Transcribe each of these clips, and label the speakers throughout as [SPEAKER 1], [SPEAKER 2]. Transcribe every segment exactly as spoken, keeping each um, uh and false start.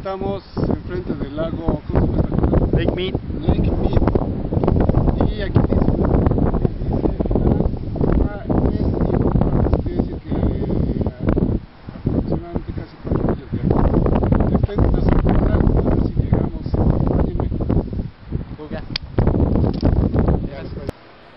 [SPEAKER 1] Estamos enfrente del lago, ¿cómo se llama esta cosa?
[SPEAKER 2] Lake Mead.
[SPEAKER 1] Lake Mead. Y aquí dice, dice ah, es importante, quiere decir que aproximadamente casi cuatro millas de agua. Está en una sorpresa, a ver si llegamos. Acompáñenme.
[SPEAKER 2] Fuga.
[SPEAKER 1] Ya estoy.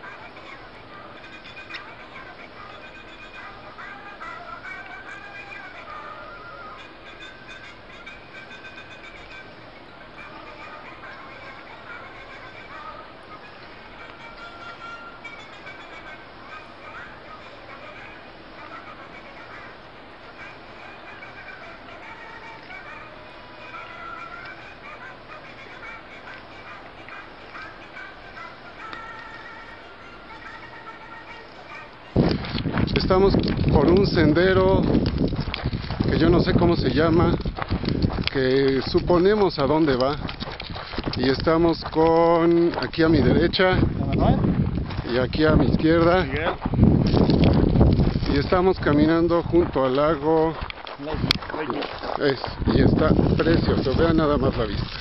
[SPEAKER 1] Estamos por un sendero que yo no sé cómo se llama, que suponemos a dónde va, y estamos con aquí a mi derecha y aquí a mi izquierda,
[SPEAKER 2] Miguel.
[SPEAKER 1] y estamos caminando junto al lago.
[SPEAKER 2] Lake Mead.
[SPEAKER 1] Es, y está precioso, vean nada más la vista.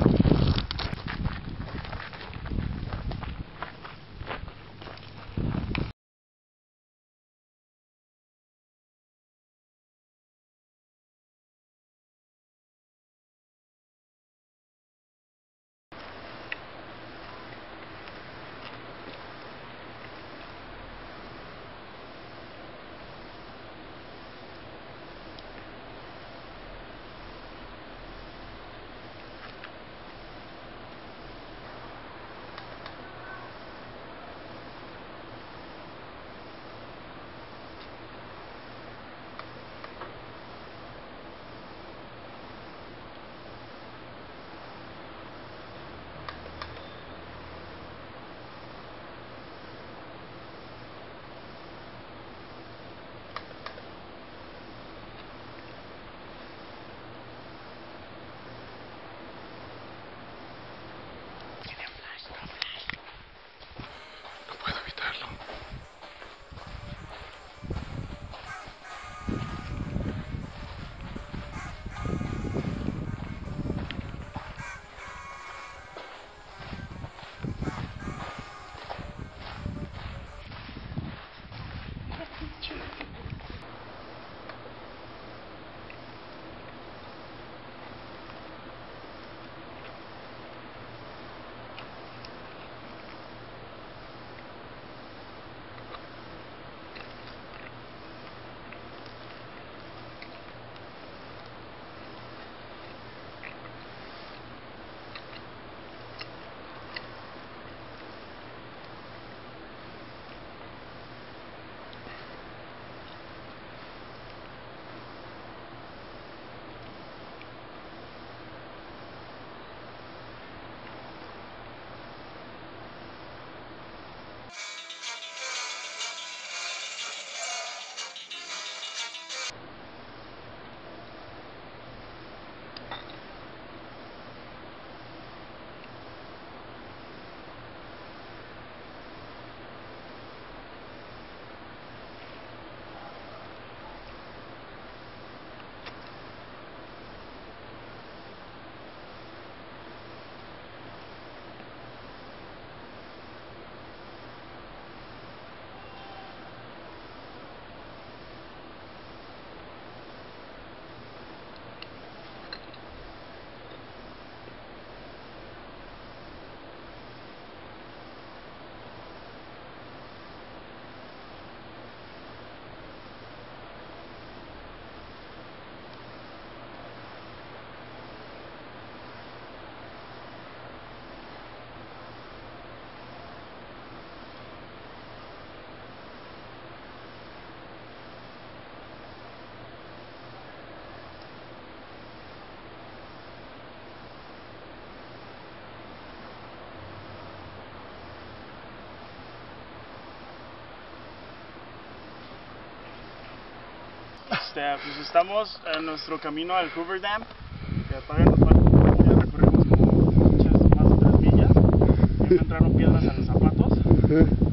[SPEAKER 1] No puedo evitarlo.
[SPEAKER 2] Este, pues estamos en nuestro camino al Hoover Dam, que todavía nos falta, ya recorrimos como muchas, más de tres millas, y me entraron piedras a los zapatos.